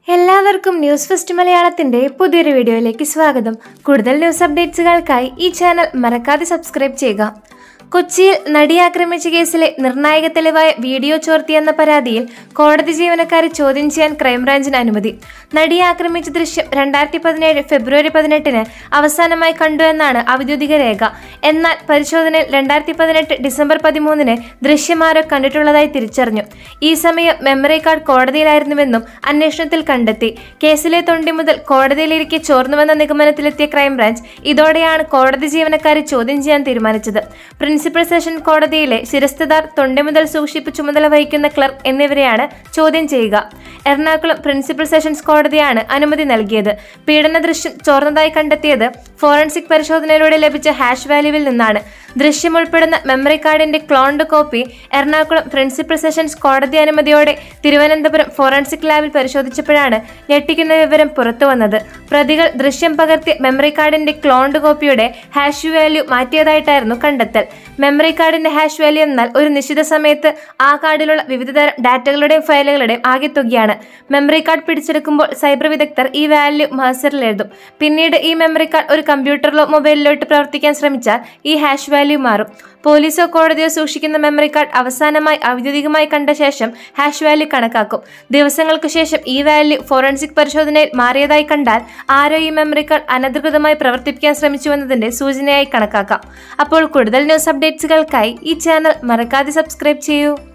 എല്ലാവർക്കും news first മലയാളത്തിന്റെ പുതിയൊരു വീഡിയോയിലേക്ക് സ്വാഗതം. കൂടുതൽ ന്യൂസ് അപ്ഡേറ്റ്സുകൾക്കായി ഈ ചാനൽ മറക്കാതെ സബ്സ്ക്രൈബ് ചെയ്യുക. കൊച്ചിയിൽ നടി ആക്രമിച്ച കേസിലെ നിർണായക തെളിവായ വീഡിയോ ചോർത്തിയെന്ന പരാതിയിൽ കോടതി ജീവനക്കാരെ ചോദ്യം ചെയ്യാൻ ക്രൈംബ്രാഞ്ചിന് അനുമതി. നടിയെ ആക്രമിച്ച ദൃശ്യം 2017 ഫെബ്രുവരി 18 അവസാനമായി കണ്ടു എന്നാണ് ഔദ്യോഗിക രേഖ. എന്നാൽ പരിശോധനയിൽ 2018 ഡിസംബർ 13 ദൃശ്യമാരോ കണ്ടിട്ടുള്ളതായി തിരിച്ചറിഞ്ഞു. ഈ സമയം മെമ്മറി കാർഡ് കോടതിയിലായിരുന്നുവെന്നും അന്വേഷണത്തിൽ കണ്ടെത്തി. കേസിലെ തൊണ്ടി മുതൽ കോടതിയിലിരിക്കെ ചോർന്നുവെന്ന നിഗമനത്തിലെത്തിയ ക്രൈംബ്രാഞ്ച് ഇതോടെയാണ് കോടതി ജീവനക്കാരെ ചോദ്യം ചെയ്യാൻ തീരുമാനിച്ചത്. പ്രിൻസിപ്പൽ സെഷൻ കോടതിയിലെ ശിരസ്തദാർ, തൊണ്ടി മുതൽ സൂക്ഷിപ്പ് ചുമതല വഹിക്കുന്ന ക്ലർക്ക് എന്നിവരെയാണ് ചോദ്യം ചെയ്യുക. എറണാകുളം പ്രിൻസിപ്പൽ സെഷൻസ് കോടതിയാണ് അനുമതി നൽകിയത്. പീഡന ദൃശ്യം ചോർന്നതായി കണ്ടെത്തിയത് ഫോറൻസിക് പരിശോധനയിലൂടെ ലഭിച്ച ഹാഷ് വാല്യൂവിൽ നിന്നാണ്. ദൃശ്യം ഉൾപ്പെടുന്ന മെമ്മറി കാർഡിന്റെ cloned copy Ernakulam principal sessions കോടതി അനുമതിയോടെ തിരുവനന്തപുരം ഫോറൻസിക് ലാബിൽ പരിശോധിച്ചപ്പോഴാണ് ഞെട്ടിക്കുന്ന വിവരം പുറത്തുവന്നത്. പ്രതികൾ ദൃശ്യം പകർത്തിയ മെമ്മറി കാർഡിന്റെ ക്ലോൺഡ് കോപ്പിയുടെ ഹാഷ് വാല്യൂ മാറ്റിയതായിട്ടായിരുന്നു കണ്ടെത്തൽ. മെമ്മറി കാർഡിന്റെ ഹാഷ് വാല്യൂ എന്നാൽ ഒരു നിശ്ചിത സമയത്ത് ആ കാർഡിലുള്ള വിവിധതരം ഡാറ്റകളുടെയും ഫയലുകളുടെയും ആകെത്തുകയാണ്. മെമ്മറി കാർഡ് പിടിച്ചെടുക്കുമ്പോൾ സൈബർ വിദഗ്ധർ ഈ വാല്യൂ മഹസറിൽ എഴുതും. പിന്നീട് ഈ മെമ്മറി കാർഡ് ഒരു കമ്പ്യൂട്ടറിലോ മൊബൈലിലോ ഇട്ട് പ്രവർത്തിക്കാൻ ശ്രമിച്ചാൽ ഈ ഹാഷ് വാല്യൂ മാറും. പോലീസോ കോടതിയോ സൂക്ഷിക്കുന്ന മെമ്മറി കാർഡ് അവസാനമായി ഔദ്യോഗികമായി കണ്ട ശേഷം ഹാഷ് വാല്യൂ കണക്കാക്കും. ദിവസങ്ങൾക്ക് ശേഷം ഈ വാല്യൂ ഫോറൻസിക് പരിശോധനയിൽ മാറിയതായി കണ്ടാൽ ആരോ ഈ മെമ്മറി കാർഡ് അനധികൃതമായി പ്രവർത്തിപ്പിക്കാൻ ശ്രമിച്ചുവെന്നതിന്റെ സൂചനയായി കണക്കാക്കാം. അപ്പോൾ കൂടുതൽ ന്യൂസ് അപ്ഡേറ്റ്സുകൾക്കായി ഈ ചാനൽ മറക്കാതെ സബ്സ്ക്രൈബ് ചെയ്യൂ.